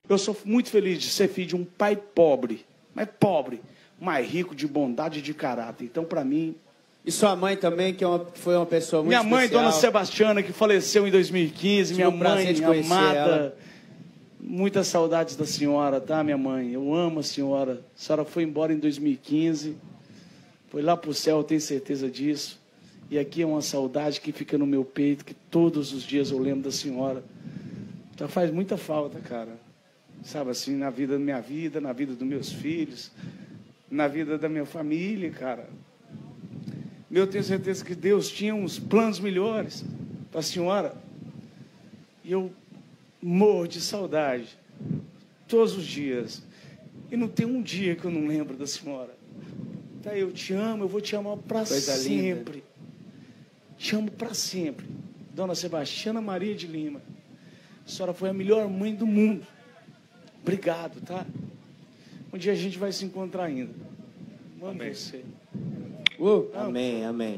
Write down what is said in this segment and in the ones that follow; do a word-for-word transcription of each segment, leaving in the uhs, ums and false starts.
Eu sou muito feliz de ser filho de um pai pobre, mas pobre, mas rico de bondade e de caráter. Então, para mim... E sua mãe também, que é uma, foi uma pessoa muito Minha mãe, especial. Dona Sebastiana, que faleceu em dois mil e quinze. Minha mãe, amada. Ela. Muitas saudades da senhora, tá, minha mãe? Eu amo a senhora. A senhora foi embora em dois mil e quinze. Foi lá pro céu, eu tenho certeza disso. E aqui é uma saudade que fica no meu peito, que todos os dias eu lembro da senhora. Então faz muita falta, cara. Sabe assim, na vida da minha vida, na vida dos meus filhos, na vida da minha família, cara. Eu tenho certeza que Deus tinha uns planos melhores para a senhora. E eu morro de saudade todos os dias. E não tem um dia que eu não lembro da senhora. Tá, eu te amo, eu vou te amar para sempre. Linda. Te amo para sempre. Dona Sebastiana Maria de Lima. A senhora foi a melhor mãe do mundo. Obrigado, tá? Um dia a gente vai se encontrar ainda. Amo você. Uh, amém, amém.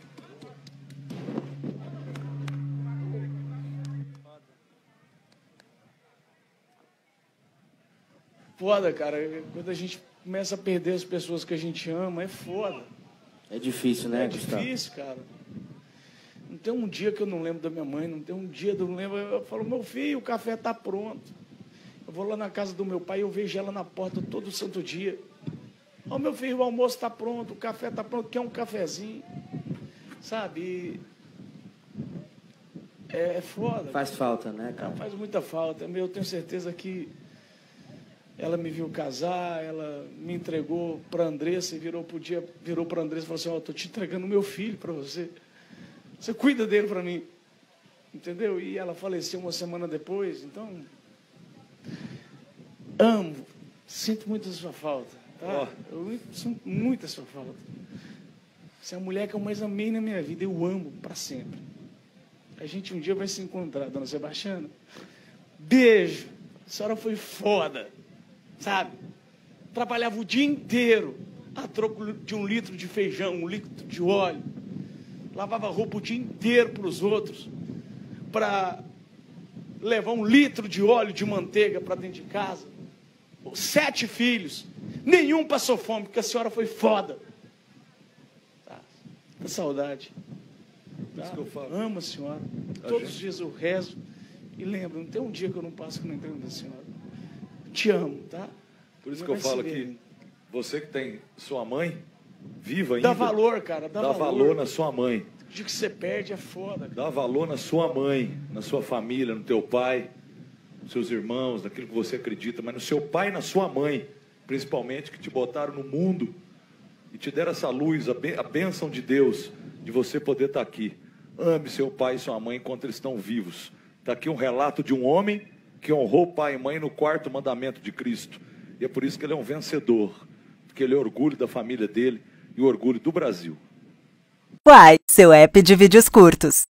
Foda, cara. Quando a gente começa a perder as pessoas que a gente ama, é foda. É difícil, né, É Gustavo? difícil, cara. Não tem um dia que eu não lembro da minha mãe, não tem um dia que eu não lembro. Eu falo, meu filho, o café tá pronto. Eu vou lá na casa do meu pai e eu vejo ela na porta todo santo dia. Ó, oh, meu filho, o almoço está pronto, o café está pronto, quer um cafezinho. Sabe? É, é foda. Faz falta, né, cara? Não, faz muita falta. Eu tenho certeza que ela me viu casar, ela me entregou para a Andressa e virou para o dia, virou para a Andressa e falou assim, ó, oh, estou te entregando meu filho para você. Você cuida dele para mim. Entendeu? E ela faleceu uma semana depois, então... Amo, sinto muito a sua falta, tá? Oh. Eu sinto muito a sua falta. Você é a mulher que eu mais amei na minha vida, eu amo para sempre. A gente um dia vai se encontrar, Dona Sebastiana. Beijo, a senhora foi foda, sabe? Trabalhava o dia inteiro, a troco de um litro de feijão, um litro de óleo. Lavava roupa o dia inteiro para os outros, para levar um litro de óleo de manteiga para dentro de casa. Sete filhos, nenhum passou fome, porque a senhora foi foda. Tá? Com saudade. Tá? Isso que eu falo. Amo a senhora. A Todos gente... os dias eu rezo e lembro, não tem um dia que eu não passo que eu não entendo da senhora. Te amo, tá? Por isso que eu falo que você que tem sua mãe viva Dá ainda. valor, cara. Dá, dá valor. valor na sua mãe. O dia que você perde é foda. Cara. Dá valor na sua mãe, na sua família, no teu pai, nos seus irmãos, naquilo que você acredita, mas no seu pai e na sua mãe, principalmente, que te botaram no mundo e te deram essa luz, a bênção de Deus, de você poder estar aqui. Ame seu pai e sua mãe enquanto eles estão vivos. Está aqui um relato de um homem que honrou pai e mãe no quarto mandamento de Cristo. E é por isso que ele é um vencedor, porque ele é orgulho da família dele e o orgulho do Brasil. Uai, seu app de vídeos curtos.